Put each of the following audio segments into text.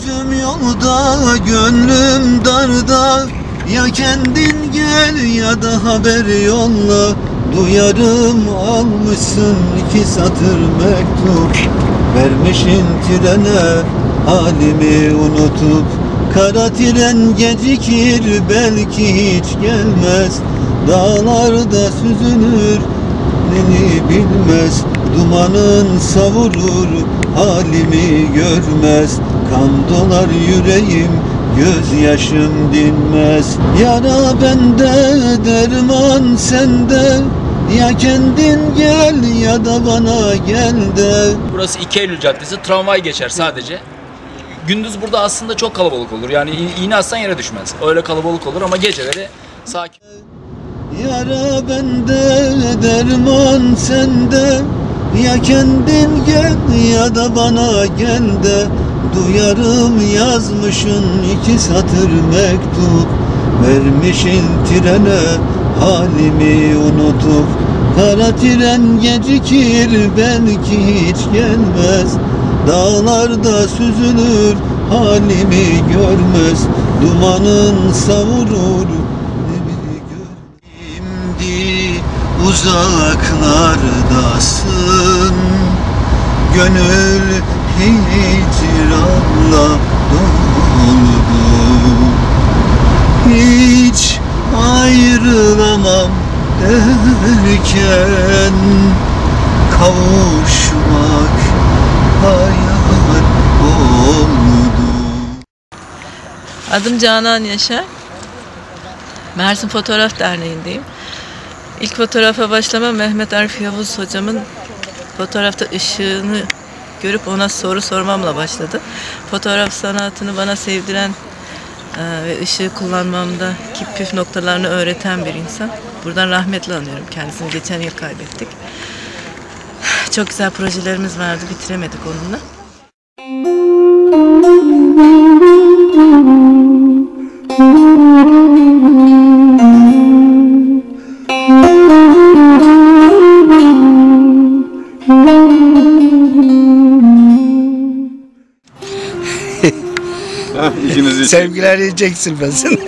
Gözüm yolda, gönlüm darda. Ya kendin gel ya da haber yolla. Duyarım almışsın 2 satır mektup. Vermişin trene halimi unutup. Kara tren gecikir belki hiç gelmez. Dağlarda süzülür beni bilmez. Dumanın savurur halimi görmez. Kan dolar yüreğim, gözyaşım dinmez. Yara bende, derman sende. Ya kendin gel ya da bana gel de. Burası 2 Eylül Caddesi, tramvay geçer sadece. Gündüz burada aslında çok kalabalık olur. Yani iğne atsan yere düşmez. Öyle kalabalık olur ama geceleri sakin. Yara bende, derman sende. Ya kendin gel ya da bana gel de. Duyarım yazmışın 2 satır mektup. Vermişin trene halimi unutup. Kara tren gecikir belki hiç gelmez. Dağlarda süzülür halimi görmez. Dumanın savurur. Şimdi uzaklardasın. Gönül hicranla doldu. Hiç ayrılamam derken kavuşmak hayal oldu. Adım Canan Yaşar. Mersin Fotoğraf Derneği'ndeyim. İlk fotoğrafa başlama Mehmet Arif Yavuz hocamın fotoğrafta ışığını görüp ona soru sormamla başladı. Fotoğraf sanatını bana sevdiren ve ışığı kullanmamdaki püf noktalarını öğreten bir insan. Buradan rahmetle anıyorum kendisini. Geçen yıl kaybettik. Çok güzel projelerimiz vardı, bitiremedik onunla. Sevgiler diyeceksin ben sana.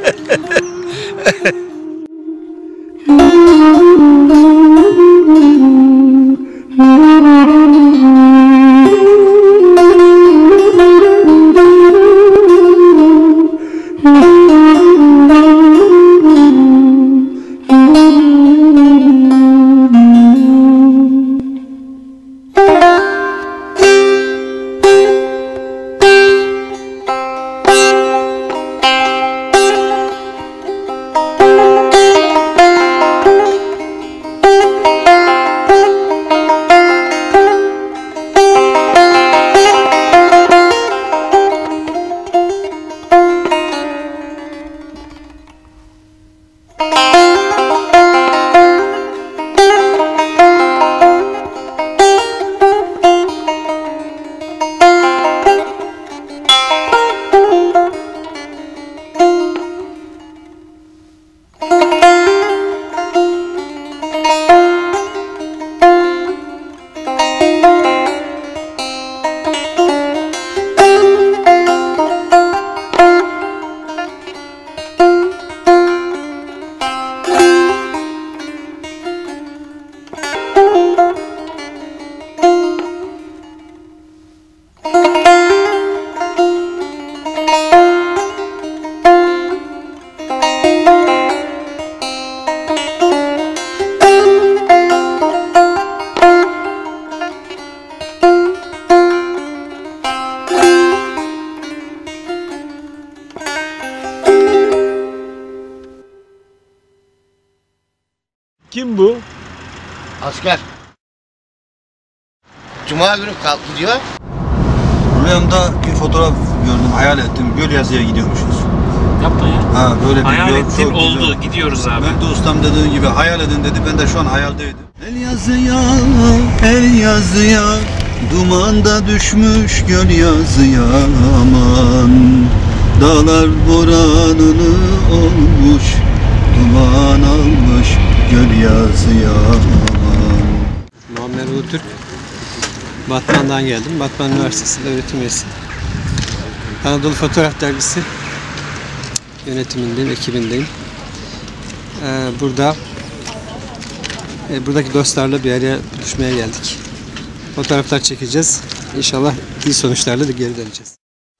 Kim bu? Asker. Cuma günü kalk gidiyor. Rüyamda bir fotoğraf gördüm, hayal ettim. Gölyazı'ya gidiyormuşuz. Yapma ya. Ha böyle bir Hayal yol, ettin çok oldu. güzel. Gidiyoruz abi. Ben de ustam dediği gibi hayal edin dedi. Ben de şu an hayaldeydim. El yazıya, el yazıya, dumanda düşmüş göl yazıya aman. Dağlar boranını olmuş, duman almış göl yazıya aman. Muammer Ulutürk, Batman'dan geldim. Batman Üniversitesi'nde öğretim üyesi. Anadolu Fotoğraf Dergisi yönetimindeyim, ekibindeyim. Buradaki dostlarla bir araya buluşmaya geldik. Fotoğraflar çekeceğiz. İnşallah iyi sonuçlarla da geri döneceğiz.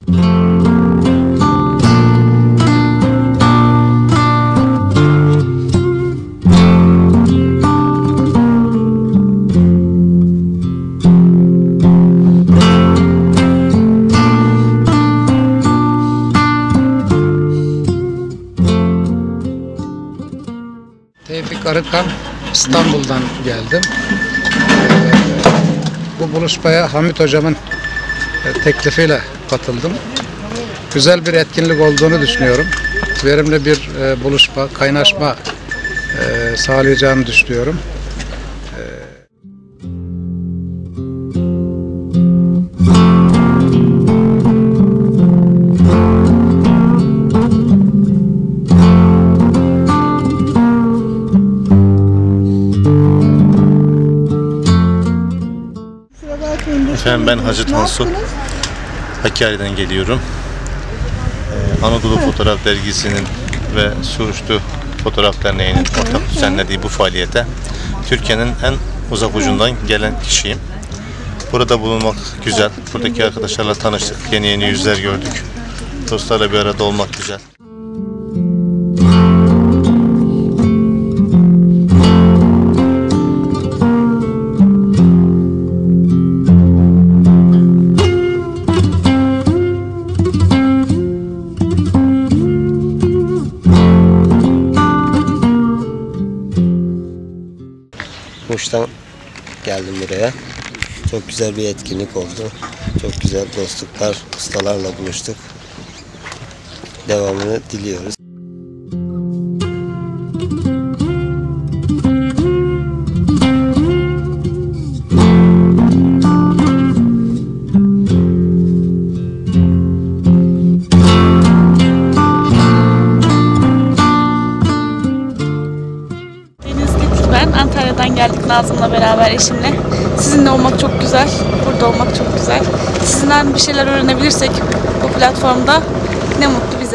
Tevfik Arıkan, İstanbul'dan geldim. Bu buluşmaya Hamit Hocam'ın teklifiyle katıldım. Güzel bir etkinlik olduğunu düşünüyorum. Verimli bir buluşma, kaynaşma sağlayacağını düşünüyorum. Efendim ben Hacı Tansu, Hakkari'den geliyorum. Anadolu Fotoğraf Dergisi'nin ve Suruçlu Fotoğraf Derneği'nin ortak düzenlediği bu faaliyete Türkiye'nin en uzak ucundan gelen kişiyim. Burada bulunmak güzel. Buradaki arkadaşlarla tanıştık, yeni yüzler gördük. Dostlarla bir arada olmak güzel. Muş'tan geldim buraya. Çok güzel bir etkinlik oldu. Çok güzel dostluklar, ustalarla buluştuk. Devamını diliyoruz. Antalya'dan geldik Nazım'la beraber, eşimle. Sizinle olmak çok güzel, burada olmak çok güzel. Sizinden bir şeyler öğrenebilirsek bu platformda ne mutlu bize.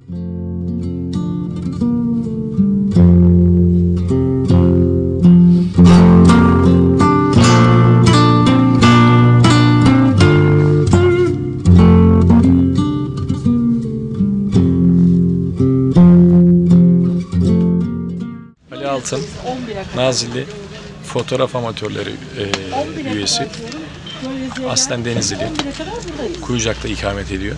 Ali Altın, Nazilli Fotoğraf Amatörleri üyesi. Aslen Denizli, Kuyucak'ta ikamet ediyor.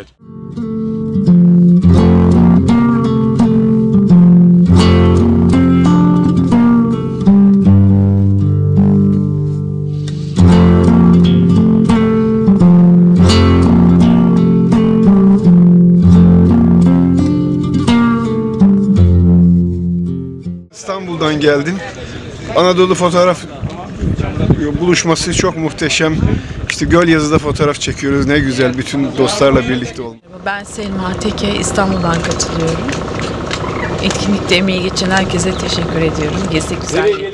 İstanbul'dan geldim. Anadolu Fotoğraf buluşması çok muhteşem. İşte Gölyazı'da fotoğraf çekiyoruz. Ne güzel bütün dostlarla birlikte olmak. Ben Selma Teke, İstanbul'dan katılıyorum. Etkinlikte emeği geçen herkese teşekkür ediyorum. Gezi güzel geçiyor.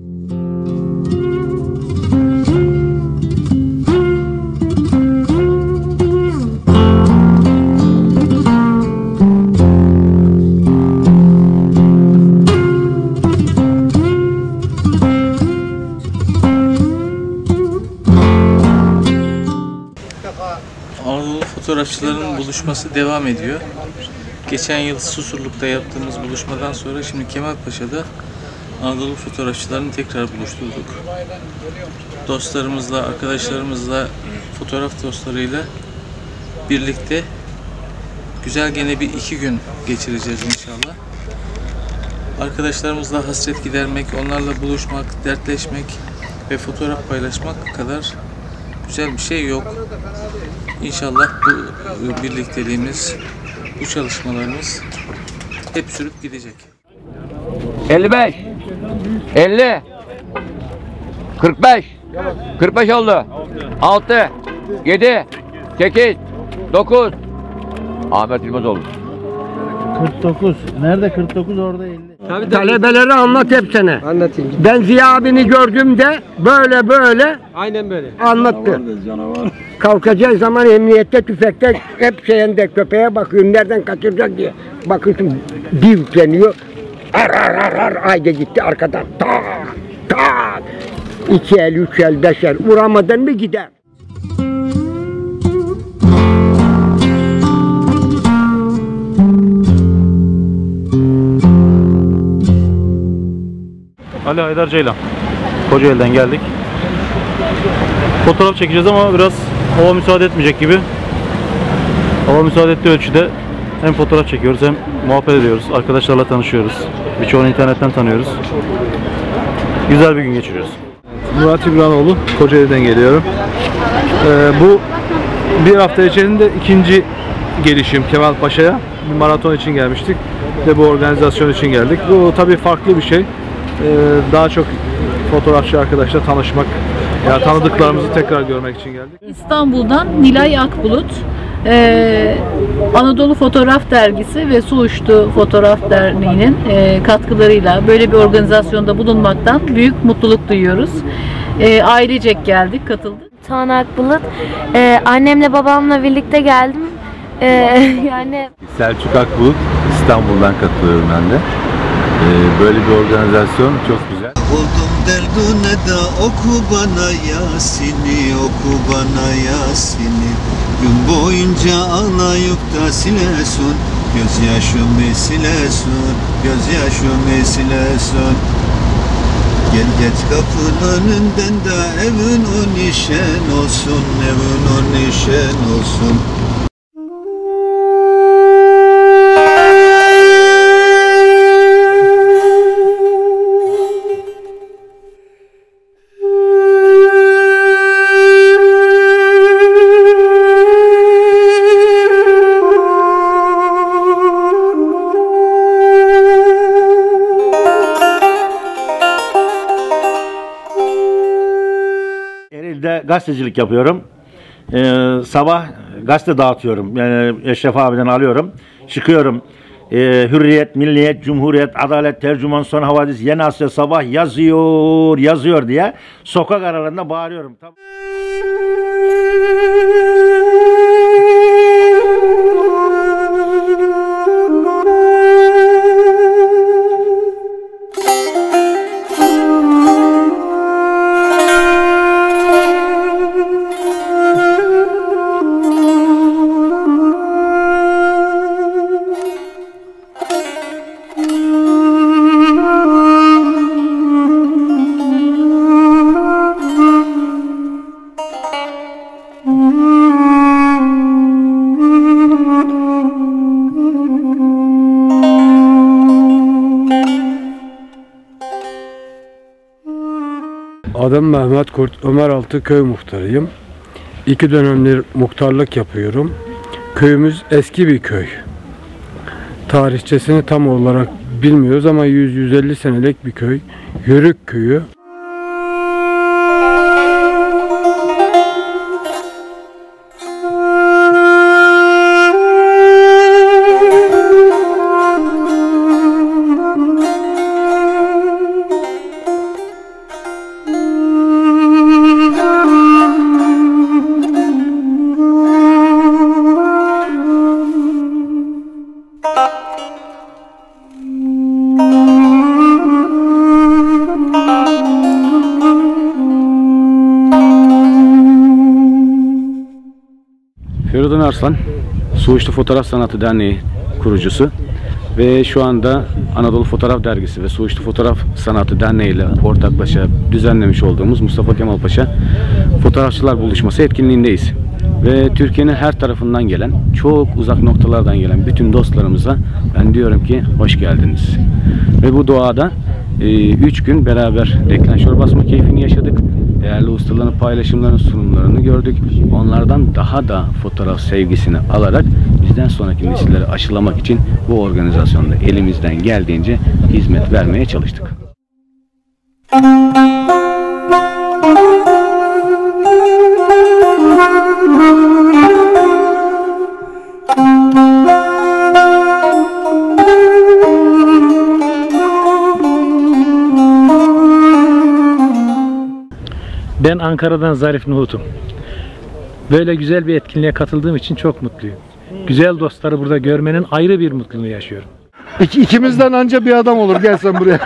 Anadolu fotoğrafçıların buluşması devam ediyor. Geçen yıl Susurluk'ta yaptığımız buluşmadan sonra şimdi Kemalpaşa'da Anadolu fotoğrafçılarını tekrar buluşturduk. Dostlarımızla, arkadaşlarımızla, fotoğraf dostlarıyla birlikte güzel gene bir 2 gün geçireceğiz inşallah. Arkadaşlarımızla hasret gidermek, onlarla buluşmak, dertleşmek ve fotoğraf paylaşmak kadar güzel bir şey yok. İnşallah bu birlikteliğimiz, bu çalışmalarımız hep sürüp gidecek. 55, 50, 45, 45 oldu. 6, 7, 8, 9. Ahmet İlmazoğlu. 49. Nerede 49 orada 50. Talebeleri anlat hepsine. Anlatayım. Ben Ziya abini gördüğümde böyle Aynen böyle. anlattı. Kalkacağı zaman emniyette, tüfekte hep şeyinde köpeğe bakıyorum nereden kaçıracak diye. Bakıyorsun bir yükleniyor. Ayda gitti arkadan. Tak tak. 2 el, 3 el, 5 el vuramadın mı gider. Ali Haydar Ceylan. Kocaeli'den geldik. Fotoğraf çekeceğiz ama biraz hava müsaade etmeyecek gibi. Hava müsaade ettiği ölçüde hem fotoğraf çekiyoruz hem muhabbet ediyoruz. Arkadaşlarla tanışıyoruz. Birçoğunu internetten tanıyoruz. Güzel bir gün geçiriyoruz. Murat İbranoğlu, Kocaeli'den geliyorum. Bu bir hafta içerisinde ikinci gelişim Kemalpaşa'ya. Bir maraton için gelmiştik ve bu organizasyon için geldik. Bu tabii farklı bir şey. Daha çok fotoğrafçı arkadaşla tanışmak, yani tanıdıklarımızı tekrar görmek için geldik. İstanbul'dan Nilay Akbulut, Anadolu Fotoğraf Dergisi ve Su Uçtu Fotoğraf Derneği'nin katkılarıyla böyle bir organizasyonda bulunmaktan büyük mutluluk duyuyoruz. Ailecek geldik, katıldık. Tuğan Akbulut, annemle babamla birlikte geldim. Yani Selçuk Akbulut, İstanbul'dan katılıyorum ben de. Böyle bir organizasyon çok güzel. Oldum derdune da oku bana Yasin'i, oku bana Yasin'i. Gün boyunca ağlayıp da silesun, gözyaşımı silesun, gözyaşımı silesun. Gel geç kapının önünden de evin on işen olsun, evin on işen olsun. Gazetecilik yapıyorum. Sabah gazete dağıtıyorum. Yani Eşref abiden alıyorum. Çıkıyorum. Hürriyet, Milliyet, Cumhuriyet, Adalet, Tercüman, Son Havadis, Yeni Asya, Sabah yazıyor diye sokak aralarında bağırıyorum. Adım Mehmet Kurt, Ömeraltı köy muhtarıyım. 2 dönemdir muhtarlık yapıyorum. Köyümüz eski bir köy. Tarihçesini tam olarak bilmiyoruz ama 100-150 senelik bir köy. Yörük köyü. Feridun Arslan, Su Uçtu Fotoğraf Sanatı Derneği kurucusu ve şu anda Anadolu Fotoğraf Dergisi ve Su Uçtu Fotoğraf Sanatı Derneği ile ortaklaşa düzenlemiş olduğumuz Mustafa Kemal Paşa Fotoğrafçılar Buluşması etkinliğindeyiz. Ve Türkiye'nin her tarafından gelen, çok uzak noktalardan gelen bütün dostlarımıza ben diyorum ki hoş geldiniz. Ve bu doğada 3 gün beraber deklanşör basma keyfini yaşadık. Değerli ustaların paylaşımlarını, sunumlarını gördük. Onlardan daha da fotoğraf sevgisini alarak bizden sonraki nesilleri aşılamak için bu organizasyonda elimizden geldiğince hizmet vermeye çalıştık. Ben Ankara'dan Zarif Nuhut'um. Böyle güzel bir etkinliğe katıldığım için çok mutluyum. Güzel dostları burada görmenin ayrı bir mutluluğunu yaşıyorum. İkimizden anca bir adam olur. Gel sen buraya.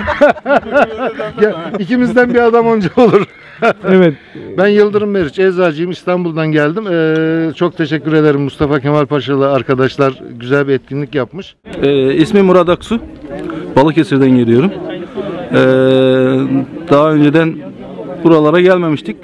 İkimizden bir adam anca olur. Evet. Ben Yıldırım Meriç, eczacıyım. İstanbul'dan geldim. Çok teşekkür ederim. Mustafa Kemal Paşalı arkadaşlar güzel bir etkinlik yapmış. İsmim Murat Aksu. Balıkesir'den geliyorum. Daha önceden buralara gelmemiştik.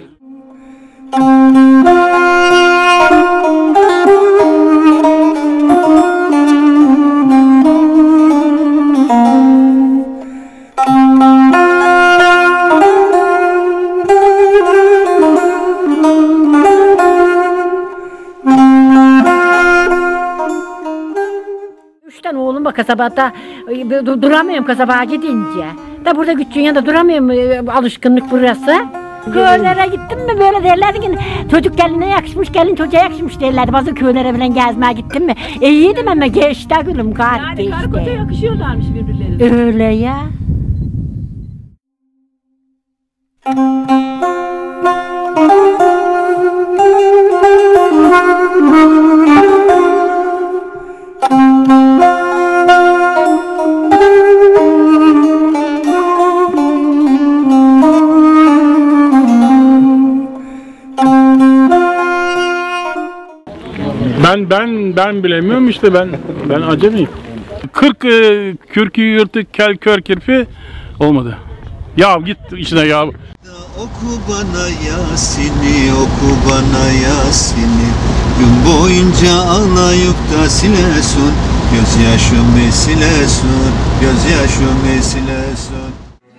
Oğlum bak kasabada duramıyorum kasabaya gidince. Da burada küçüğün yanında duramıyorum, alışkınlık burası. Köylere gittim mi böyle derlerdi ki çocuk geline yakışmış, gelin çocuğa yakışmış derlerdi. Bazı köylere falan gezmeye gittim mi? İyiydim ama geçti gülüm gayet geçti. Yani karı koca yakışıyorlarmış birbirlerine. Öyle ya. Ben bilemiyorum işte ben acemiyim. 40 kürkü yırtık kel kör kirpi olmadı. Ya git içine ya. Oku bana Yasin'i, oku bana Yasin'i. Gün boyunca ağlayıp da silesun. Gözyaşımı silesun, gözyaşımı silesun.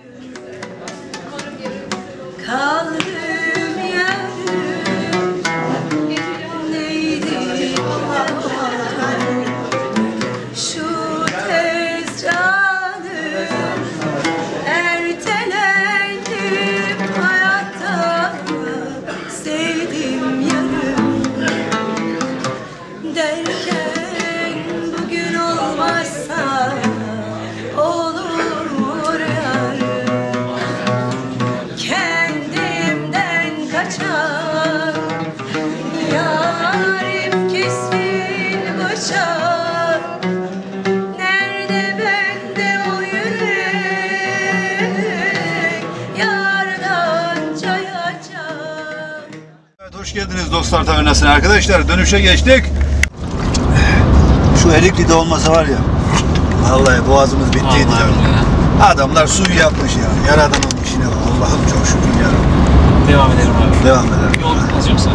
Hoş geldiniz Dostlar Tavernası'na arkadaşlar. Dönüşe geçtik. Şu Erikli'de olmasa var ya, vallahi boğazımız bittiydi ya. Adamlar suyu yapmış ya. Yaradanın işine bak. Allah'ım çok şükür ya. Devam edelim abi. Devam edelim. Yol bitmez yoksa.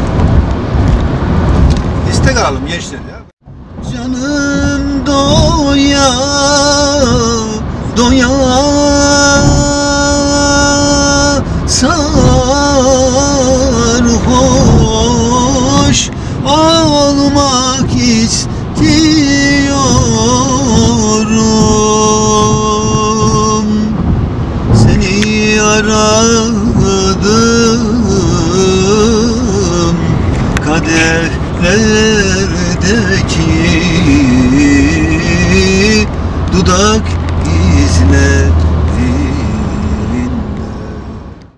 İstek alalım gençler ya. Canım doya doya sarhoş olmak istiyorum. Seni aradım kaderlerdeki dudak izle.